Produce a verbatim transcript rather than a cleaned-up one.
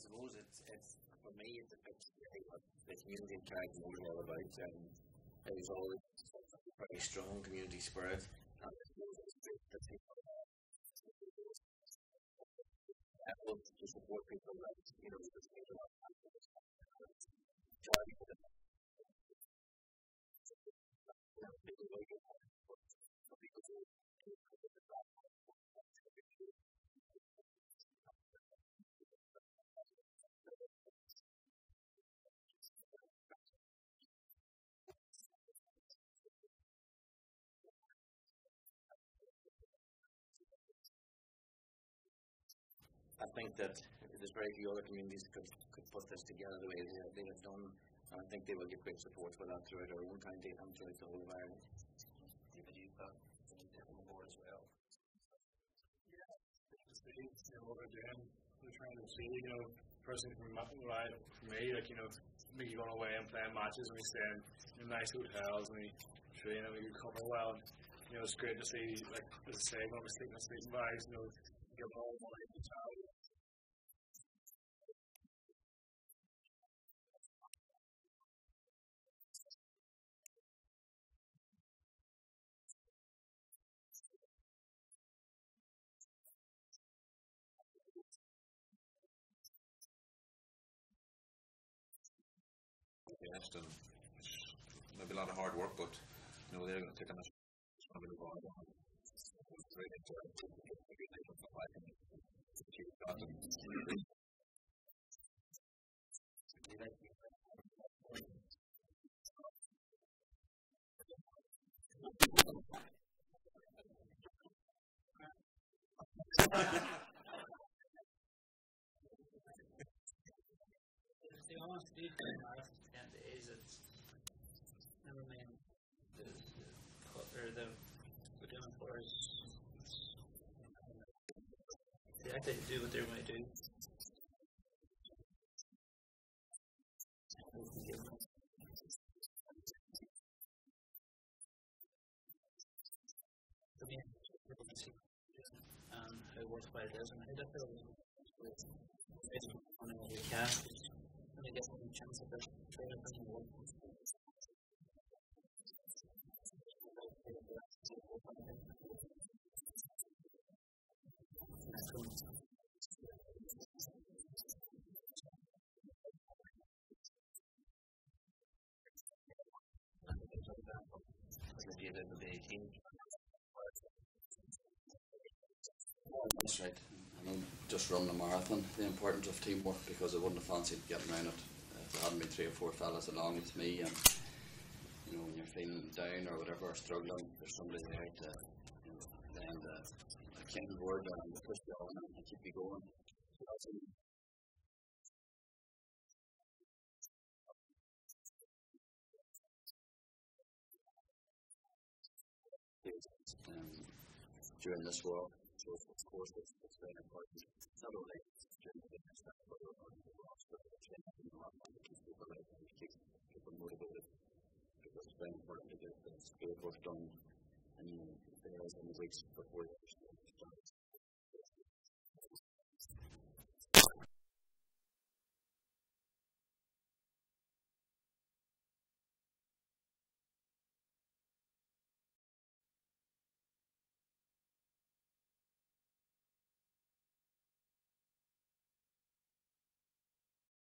suppose it's, it's for me, it's a bit scary what the community in Carrickmore is all about. Um, there's always a very strong community spirit, and I suppose it's great that people are to support people that, you know, just need a lot of charity for them. People like it, for people to I think that there's very few other communities that could, could put this together the way they, they have done, and I think they will get great support for that throughout our own county and throughout the whole of Ireland. David, you've got on the board as well. Yeah, it's the, you know, what we're doing, we're trying to see, you know, personally from, my, from me, like, you know, me going away and playing matches and we stay in nice hotels and we train and we recover well. And, you know, it's great to see, like, as I say, when we're sleeping in sleeping bags, you know, give all the money to charity. Yes, and maybe a lot of hard work, but you know they're going to take a nice bit of ball on. It's really important to be able to fight and achieve that. The honest do ten marathons in ten days, it's never mind the the or the we're doing for us. They actually do what they're going to do. Um, how worthwhile it is and how difficult it is. It's on the cast. I guess any chance of this training doesn't work. That's right. I know just running a marathon, the importance of teamwork, because I wouldn't have fancied getting around it if there hadn't been three or four fellas along with me. And you know, when you're feeling down or whatever, or struggling, there's somebody there to, you know, lend a, a kind word and push you on and keep you going. So that's it. Um, during this war, so of course it's, it's very important, not only during the business, but also on the roster, training and all that, to keep people out and to keep people motivated, because it's very important to get the field work done in the days and the weeks before you start.